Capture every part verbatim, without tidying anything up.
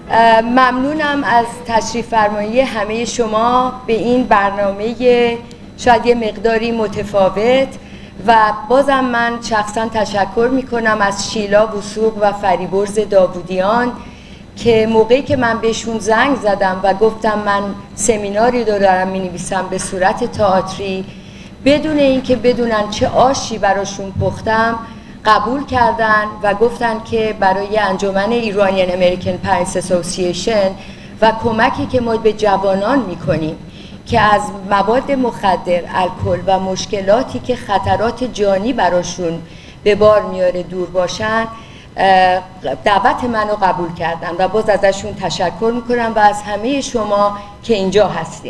ممنونم از تشریف فرمایی همه شما به این برنامه شاید یه مقداری متفاوت و بازم من شخصا تشکر میکنم از شیلا وثوق و فریبرز داوودیان که موقعی که من بهشون زنگ زدم و گفتم من سمیناری رو دارم می‌نویسم به صورت تئاتری، بدون اینکه بدونن چه آشی براشون پختم قبول کردن و گفتن که برای انجمن ایرانیان امریکن پرنس اسوسییشن و کمکی که ما به جوانان میکنیم که از مواد مخدر، الکل و مشکلاتی که خطرات جانی براشون به بار میاره دور باشن، دعوت منو قبول کردن و باز ازشون تشکر میکنم و از همه شما که اینجا هستین.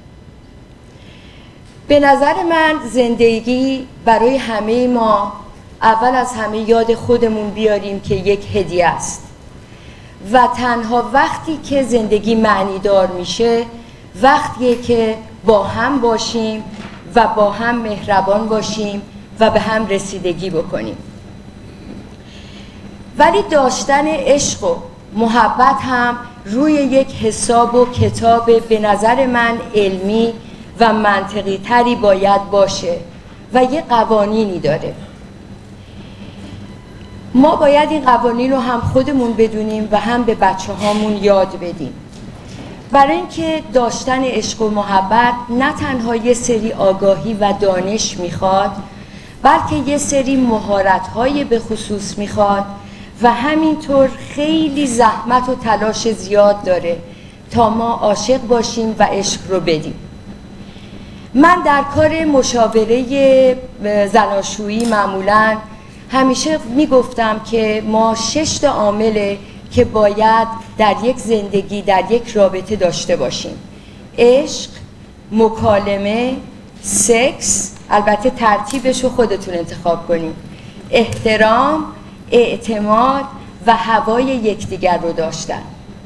به نظر من زندگی برای همه ما اول از همه یاد خودمون بیاریم که یک هدیه است و تنها وقتی که زندگی معنیدار میشه وقتیه که با هم باشیم و با هم مهربان باشیم و به هم رسیدگی بکنیم. ولی داشتن عشق و محبت هم روی یک حساب و کتاب به نظر من علمی و منطقی تری باید باشه و یه قوانینی داره. ما باید این قوانین رو هم خودمون بدونیم و هم به بچه هامون یاد بدیم. برای اینکه داشتن عشق و محبت نه تنها یه سری آگاهی و دانش میخواد، بلکه یه سری مهارت‌های به خصوص میخواد و همینطور خیلی زحمت و تلاش زیاد داره تا ما عاشق باشیم و عشق رو بدیم. من در کار مشاوره زناشویی معمولاً همیشه میگفتم که ما شش تا عامله که باید در یک زندگی، در یک رابطه داشته باشیم: عشق، مکالمه، سکس، البته ترتیبش رو خودتون انتخاب کنیم، احترام، اعتماد و هوای یکدیگر رو داشتن.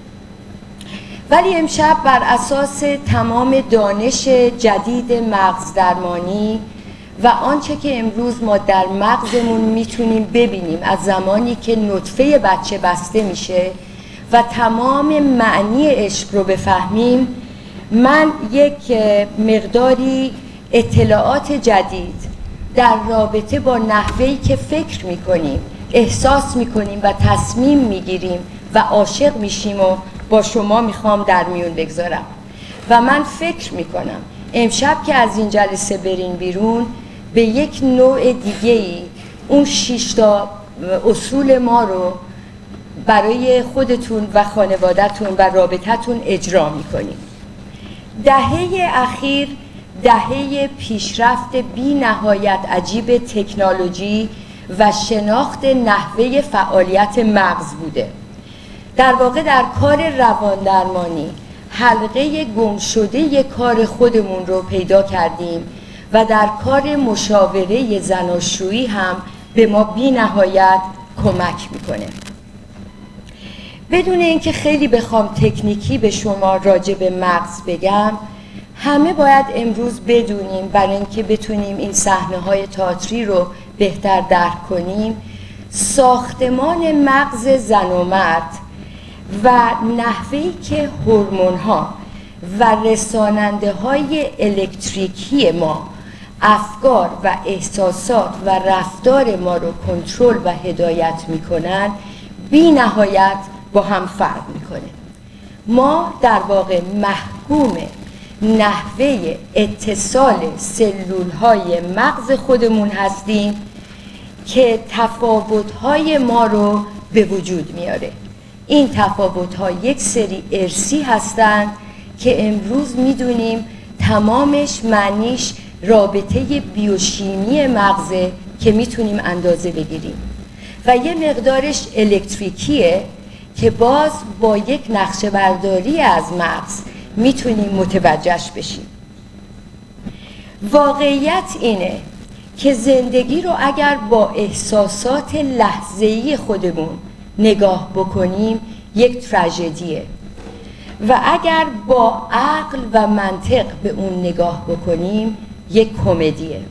ولی امشب بر اساس تمام دانش جدید مغز درمانی و آنچه که امروز ما در مغزمون میتونیم ببینیم از زمانی که نطفه بچه بسته میشه و تمام معنی عشق رو بفهمیم، من یک مقداری اطلاعات جدید در رابطه با نحوهی که فکر میکنیم، احساس میکنیم و تصمیم میگیریم و عاشق میشیم و با شما میخوام در میون بگذارم. و من فکر میکنم امشب که از این جلسه برین بیرون به یک نوع دیگه‌ای اون شش تا اصول ما رو برای خودتون و خانواده‌تون و رابطتون اجرا میکنیم. دهه اخیر دهه پیشرفت بی نهایت عجیب تکنولوژی و شناخت نحوه فعالیت مغز بوده. در واقع در کار رواندرمانی حلقه گم شده کار خودمون رو پیدا کردیم و در کار مشاوره زناشویی هم به ما بی نهایت کمک میکنه. بدون اینکه خیلی بخوام تکنیکی به شما راجع به مغز بگم، همه باید امروز بدونیم برای اینکه بتونیم این صحنه‌های تئاتری رو بهتر درک کنیم، ساختمان مغز زن و مرد و نحوهی که هورمون‌ها و رساننده‌های الکتریکی ما افکار و احساسات و رفتار ما رو کنترل و هدایت میکنن بی نهایت با هم فرق میکنه. ما در واقع محکوم نحوه اتصال سلولهای مغز خودمون هستیم که تفاوت‌های ما رو به وجود میاره. این تفاوت‌ها یک سری ارثی هستند که امروز میدونیم تمامش معنیش رابطه بیوشیمی مغزه که میتونیم اندازه بگیریم و یه مقدارش الکتریکیه که باز با یک نقشه برداری از مغز میتونیم متوجهش بشیم. واقعیت اینه که زندگی رو اگر با احساسات لحظه‌ای خودمون نگاه بکنیم یک تراژدیه و اگر با عقل و منطق به اون نگاه بکنیم یک کمدیه.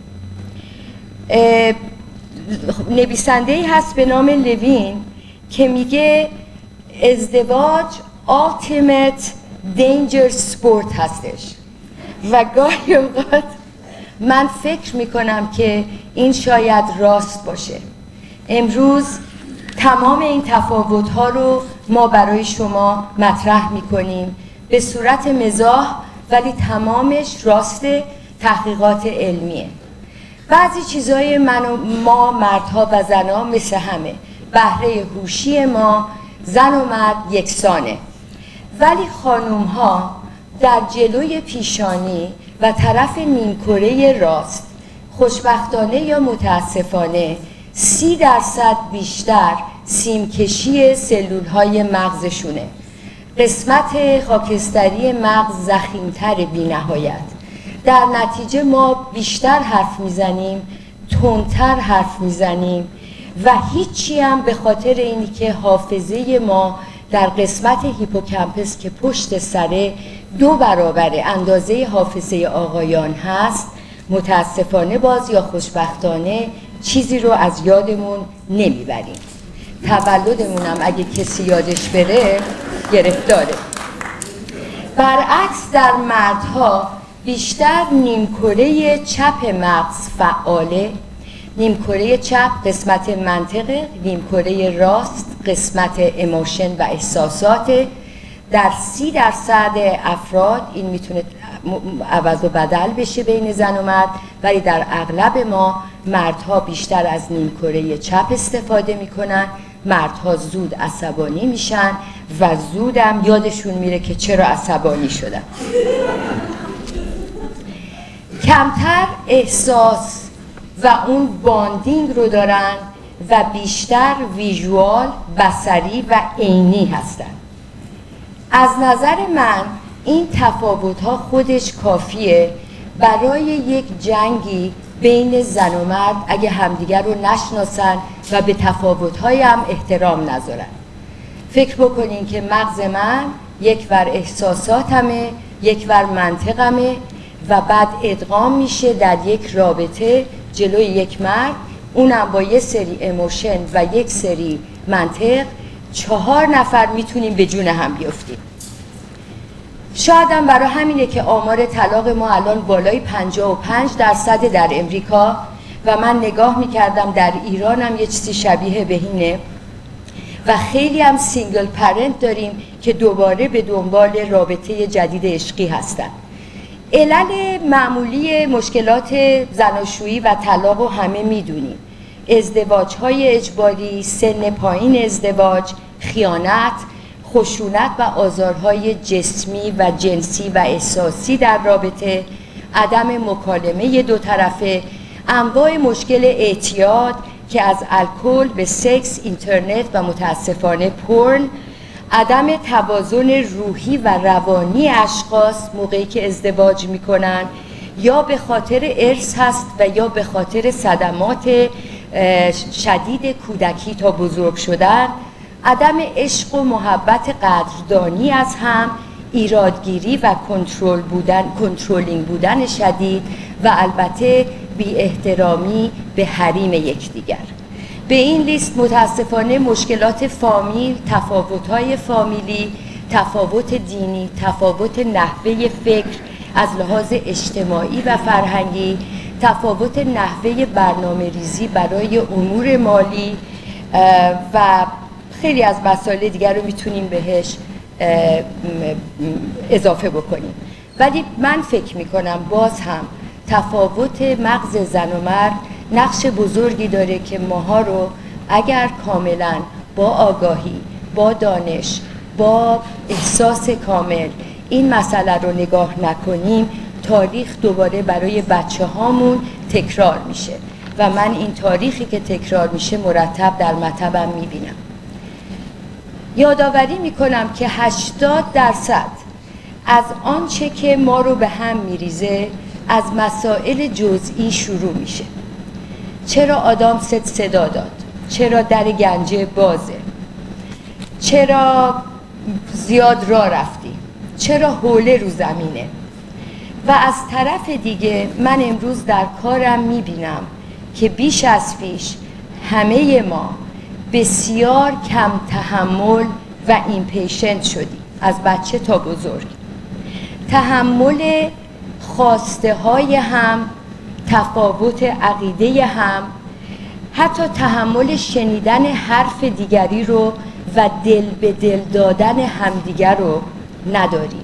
نویسنده‌ای هست به نام لوین که میگه ازدواج ultimate danger sport هستش و گاهی اوقات من فکر میکنم که این شاید راست باشه. امروز تمام این تفاوت‌ها رو ما برای شما مطرح میکنیم به صورت مزاح، ولی تمامش راست تحقیقات علمیه. بعضی چیزای من و ما مردها و زنها مثل همه، بهره هوشی ما زن و مرد یکسانه، ولی خانوم‌ها در جلوی پیشانی و طرف نیمکره راست خوشبختانه یا متاسفانه سی درصد بیشتر سیمکشی سلول‌های مغزشونه. قسمت خاکستری مغز ضخیم‌تر بی نهایت. در نتیجه ما بیشتر حرف میزنیم، تندتر حرف میزنیم و هیچی هم به خاطر اینی که حافظه ما در قسمت هیپوکامپس که پشت سره دو برابر اندازه حافظه آقایان هست، متاسفانه باز یا خوشبختانه چیزی رو از یادمون نمیبریم. تولدمون هم اگه کسی یادش بره گرفتاره. برعکس در مردها بیشتر نیمکره چپ مغز فعاله. نیمکره چپ قسمت منطقه، نیمکره راست قسمت ایموشن و احساسات. در سی درصد افراد این میتونه عوض و بدل بشه بین زن و مرد، ولی در اغلب ما مردها بیشتر از نیمکره چپ استفاده میکنن. مردها زود عصبانی میشن و زودم یادشون میره که چرا عصبانی شدن. کمتر احساس و اون باندینگ رو دارن و بیشتر ویژوال، بصری و عینی هستن. از نظر من این تفاوت‌ها خودش کافیه برای یک جنگی بین زن و مرد اگه همدیگر رو نشناسن و به تفاوت‌های هم احترام نذارن. فکر بکنین که مغز من یک ور احساساتمه، یک ور منطقمه و بعد ادغام میشه در یک رابطه جلوی یک مرد، اونم با یه سری ایموشن و یک سری منطق. چهار نفر میتونیم به جون هم بیفتیم. شاید هم برای همینه که آمار طلاق ما الان بالای پنجاه و پنج درصد در امریکا و من نگاه میکردم در ایران هم یه چیزی شبیه به اینه و خیلی هم سینگل پرنت داریم که دوباره به دنبال رابطه جدید عشقی هستن. علل معمولی مشکلات زناشویی و طلاق رو همه میدونیم: ازدواج های اجباری، سن پایین ازدواج، خیانت، خشونت و آزارهای جسمی و جنسی و احساسی در رابطه، عدم مکالمه دو طرفه، انواع مشکل اعتیاد که از الکل به سکس، اینترنت و متاسفانه پورن، عدم توازن روحی و روانی اشخاص موقعی که ازدواج میکنن، یا به خاطر ارث هست و یا به خاطر صدمات شدید کودکی تا بزرگ شدن، عدم عشق و محبت قدردانی از هم، ایرادگیری و کنترل بودن، کنترلینگ بودن شدید و البته بی احترامی به حریم یکدیگر. به این لیست متاسفانه مشکلات فامیل، تفاوت‌های فامیلی، تفاوت دینی، تفاوت نحوه فکر از لحاظ اجتماعی و فرهنگی، تفاوت نحوه برنامه ریزی برای امور مالی و خیلی از مسائل دیگر رو میتونیم بهش اضافه بکنیم. ولی من فکر میکنم باز هم تفاوت مغز زن و مرد نقش بزرگی داره که ماها رو اگر کاملا با آگاهی، با دانش، با احساس کامل این مسئله رو نگاه نکنیم، تاریخ دوباره برای بچه هامون تکرار میشه و من این تاریخی که تکرار میشه مرتب در مطبم میبینم. یادآوری میکنم که هشتاد درصد از آنچه که ما رو به هم میریزه از مسائل جزئی شروع میشه. چرا آدم ست صدا داد؟ چرا در گنجه بازه؟ چرا زیاد راه رفتی؟ چرا حوله رو زمینه؟ و از طرف دیگه من امروز در کارم میبینم که بیش از پیش همه ما بسیار کم تحمل و ایمپیشنت شدیم. از بچه تا بزرگ. تحمل خواسته های هم، تفاوت عقیده هم، حتی تحمل شنیدن حرف دیگری رو و دل به دل دادن همدیگر رو نداریم.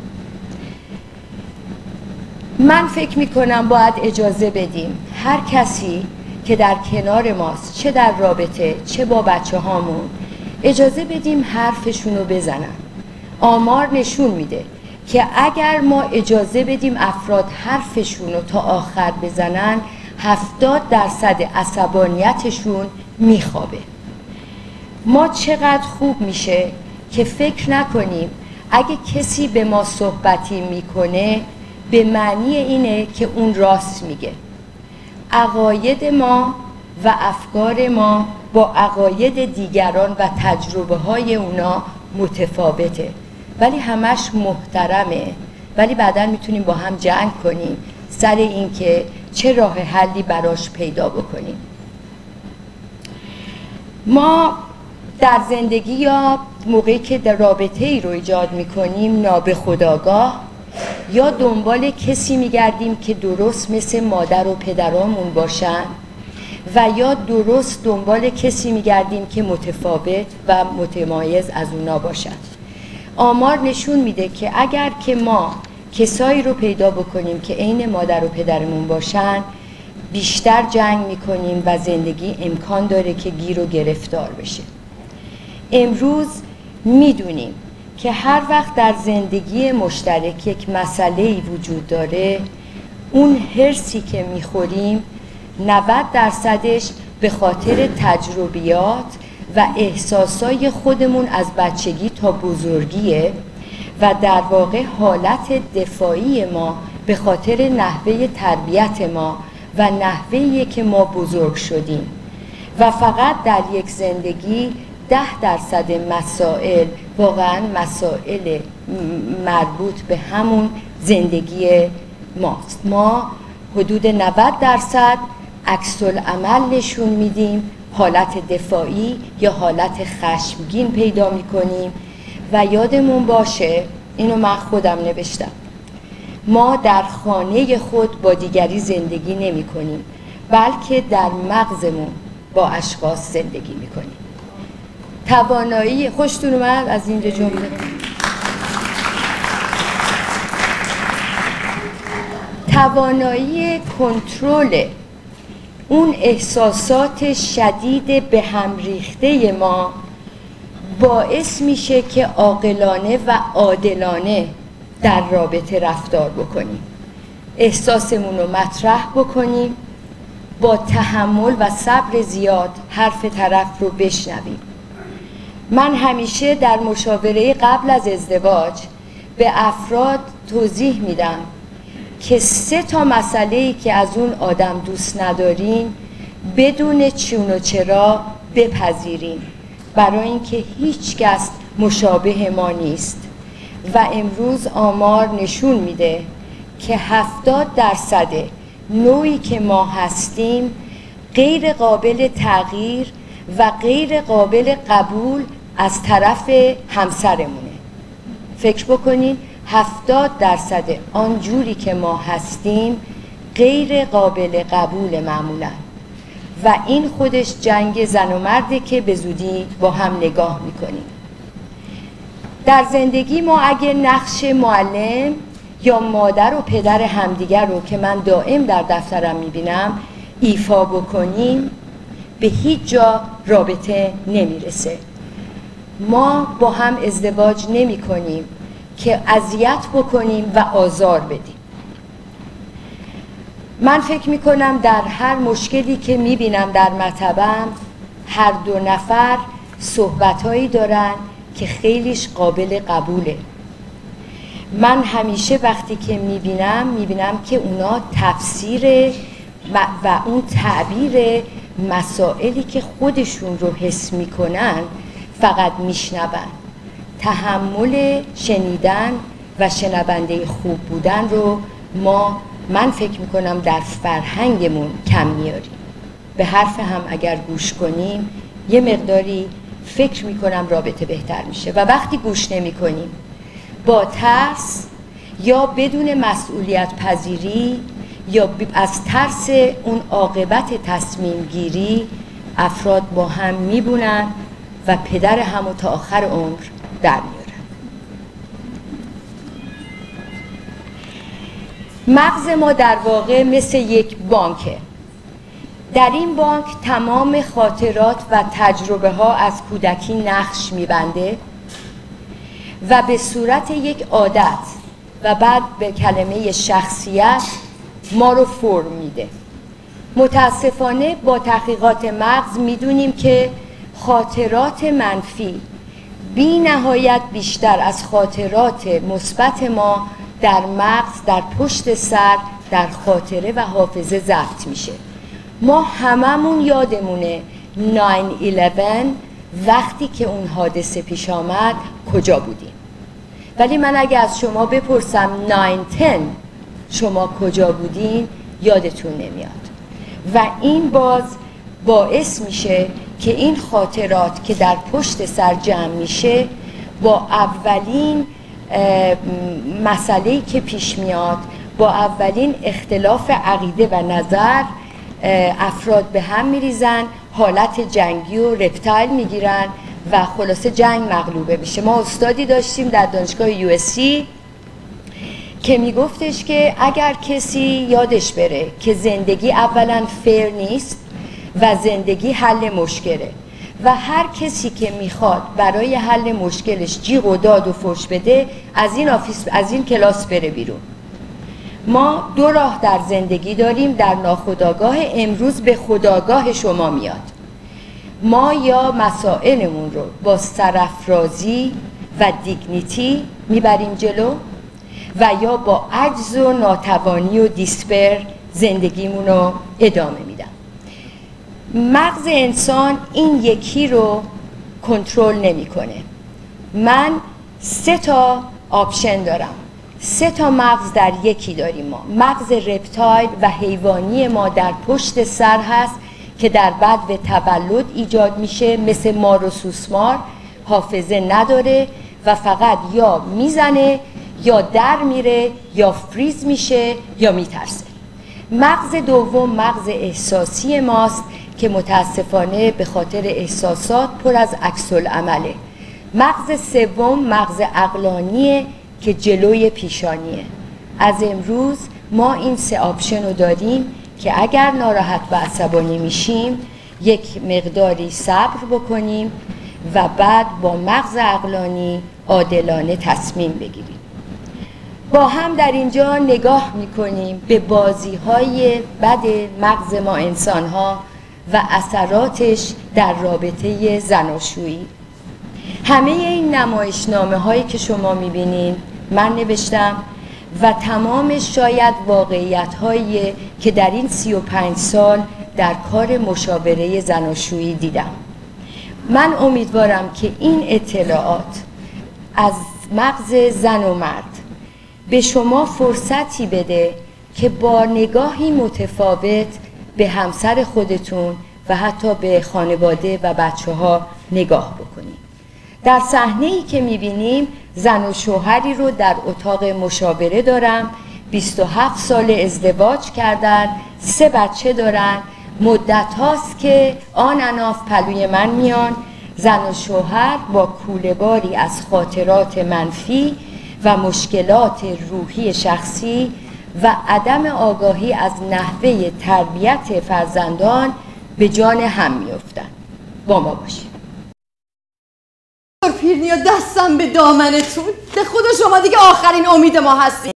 من فکر میکنم باید اجازه بدیم هر کسی که در کنار ماست، چه در رابطه چه با بچه هامون، اجازه بدیم حرفشون رو بزنن. آمار نشون میده که اگر ما اجازه بدیم افراد حرفشون رو تا آخر بزنن، هفتاد درصد عصبانیتشون میخوابه. ما چقدر خوب میشه که فکر نکنیم اگه کسی به ما صحبتی میکنه به معنی اینه که اون راست میگه. عقاید ما و افکار ما با عقاید دیگران و تجربه های اونا متفاوته، ولی همش محترمه. ولی بعداً میتونیم با هم جنگ کنیم سر این که چه راه حلی براش پیدا بکنیم. ما در زندگی یا موقعی که در رابطه ای رو ایجاد میکنیم نابخودآگاه یا دنبال کسی میگردیم که درست مثل مادر و پدرامون باشن و یا درست دنبال کسی میگردیم که متفاوت و متمایز از اونا باشن. آمار نشون میده که اگر که ما کسایی رو پیدا بکنیم که عین مادر و پدرمون باشن، بیشتر جنگ میکنیم و زندگی امکان داره که گیر و گرفتار بشه. امروز میدونیم که هر وقت در زندگی مشترک یک مسئله‌ای وجود داره، اون هرسی که میخوریم نود درصدش به خاطر تجربیات و احساسای خودمون از بچگی تا بزرگیه و در واقع حالت دفاعی ما به خاطر نحوه تربیت ما و نحوه‌ای که ما بزرگ شدیم و فقط در یک زندگی ده درصد مسائل واقعا مسائل مربوط به همون زندگی ماست. ما حدود نود درصد عکس العمل نشون میدیم، حالت دفاعی یا حالت خشمگین پیدا میکنیم. و یادمون باشه، اینو من خودم نوشتم، ما در خانه خود با دیگری زندگی نمی کنیم، بلکه در مغزمون با اشخاص زندگی می کنیم. توانایی خوشتون اومد از اینجا جمله؟ توانایی کنترل اون احساسات شدید به هم ریخته ما باعث میشه که عاقلانه و عادلانه در رابطه رفتار بکنیم، احساسمون رو مطرح بکنیم، با تحمل و صبر زیاد حرف طرف رو بشنویم. من همیشه در مشاوره قبل از ازدواج به افراد توضیح میدم که سه تا مسئله‌ای که از اون آدم دوست ندارین بدون چون و چرا بپذیرین، برای اینکه هیچ کس مشابه ما نیست. و امروز آمار نشون میده که هفتاد درصد نوعی که ما هستیم غیر قابل تغییر و غیر قابل قبول از طرف همسرمونه. فکر بکنین هفتاد درصد آنجوری که ما هستیم غیر قابل قبول معمولا، و این خودش جنگ زن و مرده که به زودی با هم نگاه میکنیم. در زندگی ما اگه نقش معلم یا مادر و پدر همدیگر رو که من دائم در دفترم میبینم ایفا بکنیم، به هیچ جا رابطه نمیرسه. ما با هم ازدواج نمی کنیم که اذیت بکنیم و آزار بدیم. من فکر می کنم در هر مشکلی که می بینم در مطبم، هر دو نفر صحبتهایی دارن که خیلیش قابل قبوله. من همیشه وقتی که می بینم می بینم که اونا تفسیر و, و اون تعبیر مسائلی که خودشون رو حس می کنن فقط می شنون. تحمل شنیدن و شنونده خوب بودن رو ما من فکر میکنم در فرهنگمون کم میاریم. به حرف هم اگر گوش کنیم یه مقداری فکر میکنم رابطه بهتر میشه، و وقتی گوش نمی کنیم با ترس یا بدون مسئولیت پذیری یا از ترس اون عاقبت تصمیم گیری افراد با هم میبونن و پدر همو تا آخر عمر در میارن. مغز ما در واقع مثل یک بانکه. در این بانک تمام خاطرات و تجربه ها از کودکی نقش میبنده و به صورت یک عادت و بعد به کلمه شخصیت ما رو فرم میده. متاسفانه با تحقیقات مغز میدونیم که خاطرات منفی بی نهایت بیشتر از خاطرات مثبت ما در مغز، در پشت سر، در خاطره و حافظه ضبط میشه. ما هممون یادمونه ناین الیون وقتی که اون حادثه پیش آمد کجا بودیم، ولی من اگه از شما بپرسم ناین تن شما کجا بودین یادتون نمیاد و این باز باعث میشه که این خاطرات که در پشت سر جمع میشه با اولین مسئله‌ای که پیش میاد، با اولین اختلاف عقیده و نظر افراد به هم میریزن، حالت جنگی و رپتایل میگیرن و خلاصه جنگ مغلوبه میشه. ما استادی داشتیم در دانشگاه یو اس سی که میگفتش که اگر کسی یادش بره که زندگی اولا فیر نیست و زندگی حل مشکله و هر کسی که میخواد برای حل مشکلش جیغ و داد و فحش بده از این آفیس، از این کلاس بره بیرون. ما دو راه در زندگی داریم، در ناخودآگاه، امروز به خودآگاه شما میاد. ما یا مسائلمون رو با سرافرازی و دیگنیتی میبریم جلو و یا با عجز و ناتوانی و دیسپر زندگیمون رو ادامه میدم. مغز انسان این یکی رو کنترل نمیکنه. من سه تا آپشن دارم، سه تا مغز در یکی داریم. ما مغز رپتایل و حیوانی ما در پشت سر هست که در بعد به تولد ایجاد میشه، مثل مار و سوسمار حافظه نداره و فقط یا میزنه یا در میره یا فریز میشه یا میترسه. مغز دوم مغز احساسی ماست که متاسفانه به خاطر احساسات پر از عکس العمله. مغز سوم مغز عقلانیه که جلوی پیشانیه. از امروز ما این سه آپشن رو داریم که اگر ناراحت و عصبانی میشیم یک مقداری صبر بکنیم و بعد با مغز عقلانی عادلانه تصمیم بگیریم. با هم در اینجا نگاه میکنیم به بازی‌های بد مغز ما انسان‌ها و اثراتش در رابطه زناشویی. همه این نمایشنامه هایی که شما میبینین من نوشتم و تمام شاید واقعیت هایی که در این سی و پنج سال در کار مشاوره زناشویی دیدم. من امیدوارم که این اطلاعات از مغز زن و مرد به شما فرصتی بده که با نگاهی متفاوت به همسر خودتون و حتی به خانواده و بچه ها نگاه بکنید. در صحنه‌ای که می‌بینیم زن و شوهری رو در اتاق مشاوره دارم، بیست و هفت سال ازدواج کردن، سه بچه دارن، مدت هاست که آن اناف پلوی من میان. زن و شوهر با کوله‌باری از خاطرات منفی و مشکلات روحی شخصی و عدم آگاهی از نحوه تربیت فرزندان به جان هم میافتند. با ما باشید. پیرنیا دستم به دامنتون، به خود شما دیگه آخرین امید ما هستید.